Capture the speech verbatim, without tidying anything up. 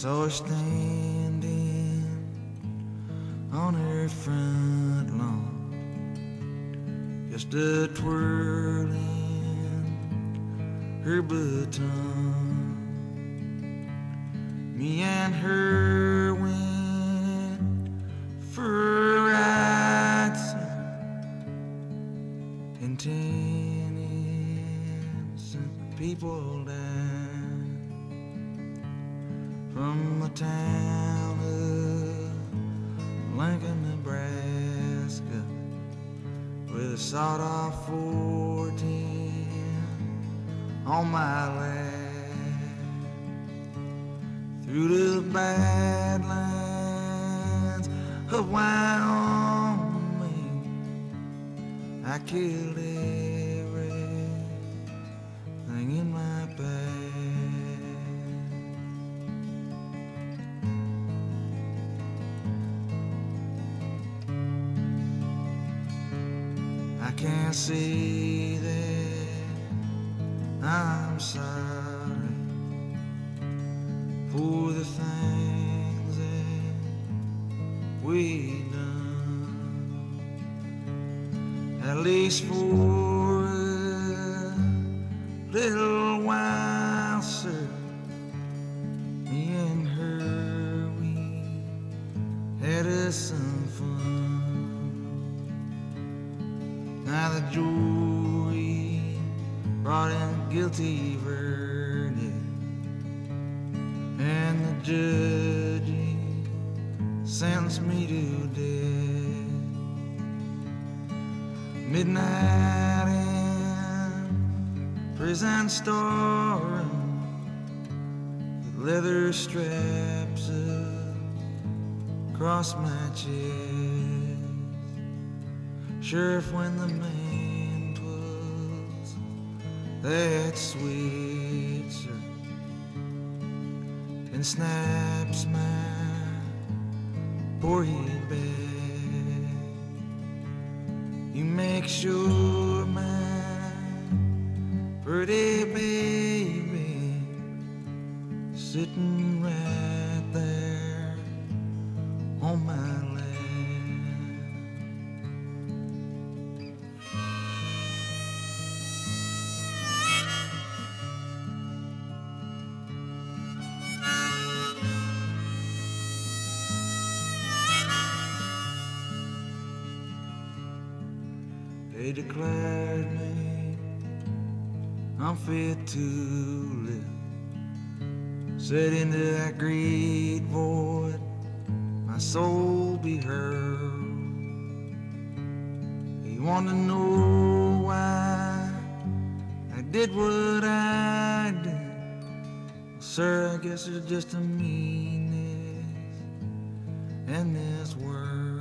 saw her standing on her front lawn, just a twirling her baton. Me and her went for a ride, and ten innocent people died from the town of Lincoln, Nebraska, with a sawed-off fourteen on my lap. Through the badlands of Wyoming, I killed everything in my path. I can't say that I'm sorry for the things that we done, at least for a little while, sir. Me and her, we had us some fun. Now the jury brought in a guilty verdict, and the judge sentenced me to death. Midnight in prison storeroom, with leather straps across my chest. Sheriff, when the man 'twas that Switzer and snaps my poor head back, you make sure my pretty baby sitting right there on my lap. They declared me unfit to live. Said into that great void my soul be hurled. He wanted to know why I did what I did. Well, sir, I guess there's just a meanness in this world.